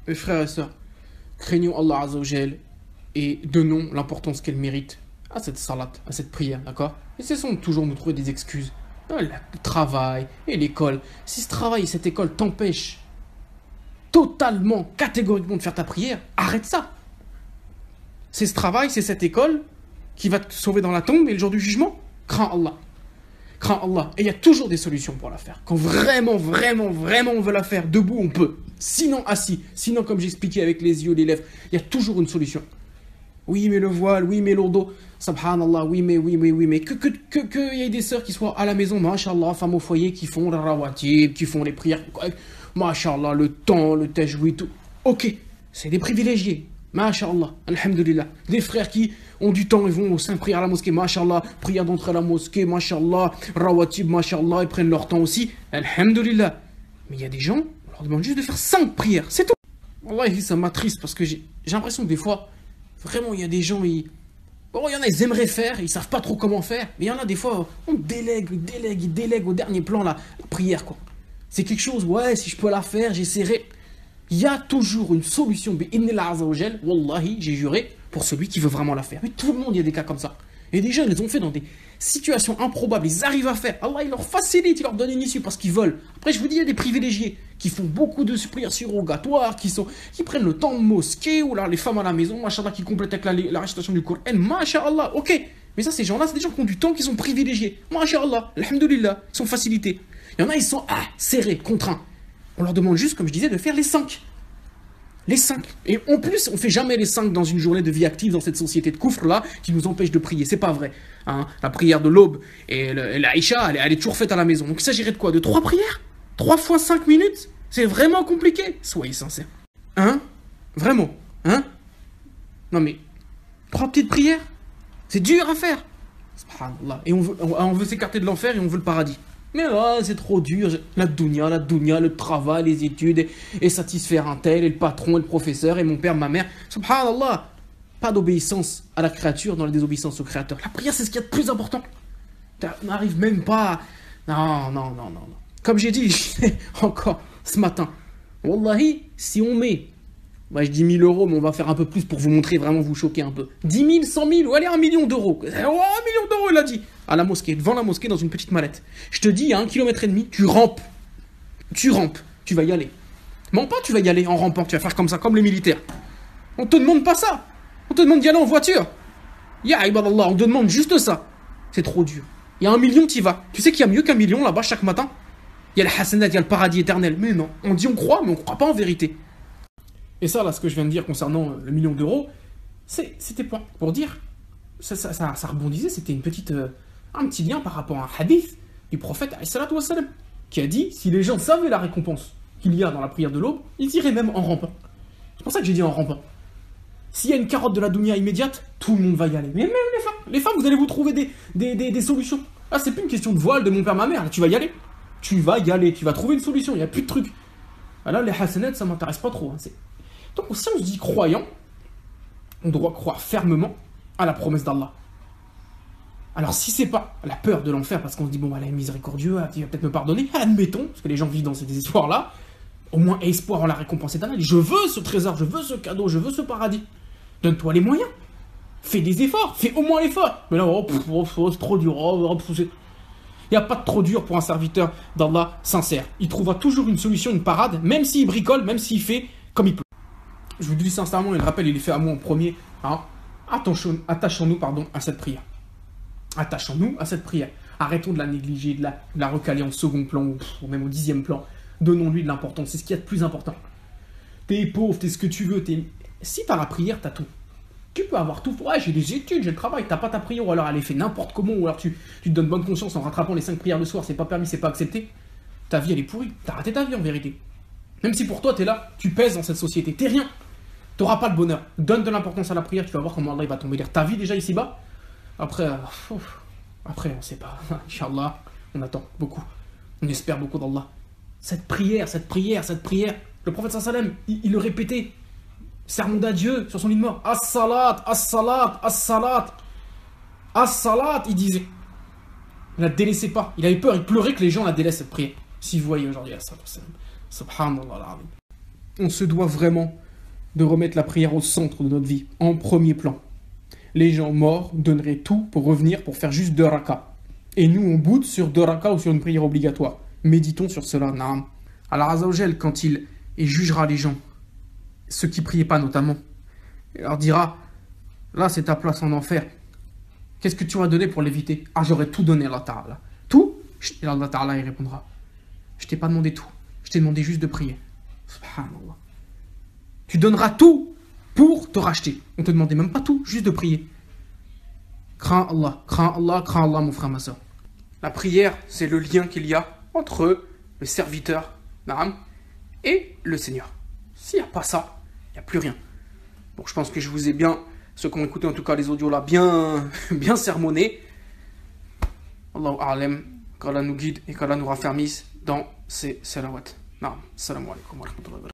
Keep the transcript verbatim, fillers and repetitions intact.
Mes frères et sœurs, craignons Allah Azzawajal et donnons l'importance qu'elle mérite à cette salat, à cette prière, d'accord? Et cessons de toujours nous trouver des excuses. Ah, le travail et l'école. Si ce travail et cette école t'empêchent totalement, catégoriquement de faire ta prière, arrête ça. C'est ce travail, c'est cette école qui va te sauver dans la tombe et le jour du jugement. Crains Allah. Crains Allah. Et il y a toujours des solutions pour la faire. Quand vraiment, vraiment, vraiment on veut la faire, debout on peut. Sinon assis. Sinon, comme j'expliquais avec les yeux, les lèvres, il y a toujours une solution. Oui, mais le voile, oui, mais lourdeau. Subhanallah, oui, mais, oui, mais, oui, mais. Que, que, que, que y ait des sœurs qui soient à la maison, mashallah, femmes au foyer, qui font le rawatib, qui font les prières. Mashallah, le temps, le tajwid, tout. Ok, c'est des privilégiés. Mashallah, alhamdulillah. Des frères qui ont du temps, ils vont au sein prier à la mosquée, mashallah, prière d'entrer à la mosquée, mashallah, rawatib, mashallah, ils prennent leur temps aussi, alhamdulillah. Mais il y a des gens, on leur demande juste de faire cinq prières, c'est tout. Wallahi, ça m'attriste parce que j'ai l'impression que des fois, vraiment, il y a des gens, ils... Bon, il y en a, ils aimeraient faire, ils savent pas trop comment faire, mais il y en a des fois, on délègue, ils délèguent, ils délèguent au dernier plan la, la prière, quoi. C'est quelque chose, ouais, si je peux la faire, j'essaierai. Il y a toujours une solution, bi'idhnillah azawajal, wallahi, j'ai juré, pour celui qui veut vraiment la faire. Mais tout le monde, il y a des cas comme ça. Et des gens, ils les ont fait dans des situations improbables, ils arrivent à faire. Allah, il leur facilite, il leur donne une issue parce qu'ils veulent. Après, je vous dis, il y a des privilégiés qui font beaucoup de prières surrogatoires, qui, sont, qui prennent le temps de mosquée, ou là, les femmes à la maison, machallah, qui complètent avec la, la récitation du Coran. Masha'Allah, ok. Mais ça, ces gens-là, c'est des gens qui ont du temps, qui sont privilégiés. Masha'Allah, alhamdulillah, ils sont facilités. Il y en a, ils sont ah, serrés, contraints. On leur demande juste, comme je disais, de faire les cinq. Les cinq. Et en plus, on ne fait jamais les cinq dans une journée de vie active dans cette société de coufre là qui nous empêche de prier. C'est pas vrai. Hein, la prière de l'aube et, le, et la Isha, elle, elle est toujours faite à la maison. Donc il s'agirait de quoi? De trois prières? Trois fois cinq minutes? C'est vraiment compliqué. Soyez sincères. Hein? Vraiment? Hein? Non mais, trois petites prières? C'est dur à faire. Subhanallah. Et on veut, on, on veut s'écarter de l'enfer et on veut le paradis. Mais oh, c'est trop dur, la dunya, la dunya, le travail, les études, et, et satisfaire un tel, et le patron, et le professeur, et mon père, ma mère. Subhanallah, pas d'obéissance à la créature dans la désobéissance au créateur. La prière, c'est ce qu'il y a de plus important. On n'arrive même pas à... Non, non, non, non, non. Comme j'ai dit encore ce matin, wallahi, si on met, bah, je dis mille euros, mais on va faire un peu plus pour vous montrer, vraiment vous choquer un peu. dix mille, cent mille, ou allez, un million d'euros. Oh, un million d'euros, il a dit. À la mosquée, devant la mosquée, dans une petite mallette. Je te dis, à un kilomètre et demi, tu rampes. Tu rampes, tu vas y aller. Mens pas, tu vas y aller en rampant, tu vas faire comme ça, comme les militaires. On te demande pas ça. On te demande d'y aller en voiture. Ya ibadallah, on te demande juste ça. C'est trop dur. Il y a un million, tu y vas. Tu sais qu'il y a mieux qu'un million là-bas chaque matin? Il y a le hasanat, il y a le paradis éternel. Mais non, on dit on croit, mais on croit pas en vérité. Et ça, là, ce que je viens de dire concernant le million d'euros, c'était pour, pour dire, ça, ça, ça, ça rebondissait, c'était une petite... Euh, un petit lien par rapport à un hadith du prophète wassalam, qui a dit si les gens savaient la récompense qu'il y a dans la prière de l'aube, ils iraient même en rampant. C'est pour ça que j'ai dit en rampant. S'il y a une carotte de la dunya immédiate, tout le monde va y aller. Mais même les femmes, les femmes, vous allez vous trouver des, des, des, des solutions. Là, c'est plus une question de voile de mon père, ma mère. Là, tu vas y aller. Tu vas y aller. Tu vas trouver une solution. Il n'y a plus de trucs. Là, les hasanats, ça m'intéresse pas trop. Hein. Donc, si on se dit croyant, on doit croire fermement à la promesse d'Allah. Alors si c'est pas la peur de l'enfer, parce qu'on se dit, bon, bah, elle est miséricordieux, il va peut-être me pardonner, admettons, parce que les gens vivent dans ces histoires-là, au moins espoir en la récompense éternelle. Je veux ce trésor, je veux ce cadeau, je veux ce paradis. Donne-toi les moyens. Fais des efforts, fais au moins l'effort. Mais là, oh, pff, oh, c'est trop dur. Oh, pff, il n'y a pas de trop dur pour un serviteur d'Allah sincère. Il trouvera toujours une solution, une parade, même s'il bricole, même s'il fait comme il peut. Je vous dis sincèrement, et le rappel, il est fait à moi en premier. Hein. Attachons-nous pardon, à cette prière. Attachons-nous à cette prière. Arrêtons de la négliger, de la, de la recaler en second plan ou, ou même au dixième plan. Donnons-lui de l'importance. C'est ce qu'il y a de plus important. T'es pauvre, t'es ce que tu veux. Es... Si t'as la prière, t'as tout. Tu peux avoir tout. Ouais, j'ai des études, j'ai le travail. T'as pas ta prière ou alors elle est faite n'importe comment ou alors tu, tu te donnes bonne conscience en rattrapant les cinq prières le soir. C'est pas permis, c'est pas accepté. Ta vie, elle est pourrie. T'as raté ta vie en vérité. Même si pour toi, t'es là, tu pèses dans cette société. T'es rien. T'auras pas le bonheur. Donne de l'importance à la prière. Tu vas voir comment Allah il va tomber l'air. Ta vie déjà ici-bas. Après, euh, ouf, après, on sait pas. Inch'Allah, on attend beaucoup. On espère beaucoup d'Allah. Cette prière, cette prière, cette prière. Le prophète sallam, il, il le répétait. Sermon d'adieu sur son lit de mort. As-salat, as-salat, as-salat. As-salat, il disait. Il la délaissait pas. Il avait peur, il pleurait que les gens la délaissent cette prière. Si vous voyez aujourd'hui, as-salat, subhanallah. on se doit vraiment de remettre la prière au centre de notre vie, en premier plan. Les gens morts donneraient tout pour revenir pour faire juste deux rakas. Et nous, on boude sur deux rakas ou sur une prière obligatoire. Méditons sur cela, naam. Allah Azza wa Jal, quand il, il jugera les gens, ceux qui priaient pas notamment, il leur dira, là c'est ta place en enfer. Qu'est-ce que tu vas donner pour l'éviter? Ah, j'aurais tout donné à Allah Ta'ala. Tout? Et Allah Ta'ala il répondra, je t'ai pas demandé tout, je t'ai demandé juste de prier. Subhanallah. Tu donneras tout pour te racheter. On te demandait même pas tout, juste de prier. Crains Allah, crains Allah, crains Allah mon frère, ma soeur. La prière, c'est le lien qu'il y a entre le serviteur, naam, et le Seigneur. S'il n'y a pas ça, il n'y a plus rien. Bon, je pense que je vous ai bien, ceux qui ont écouté en tout cas les audios là, bien, bien sermonné. Allahu a'lam, qu'Allah nous guide et qu'Allah nous raffermisse dans ces salawats. Naam, salam alaikum wa rahmatullahi wa barakatuh.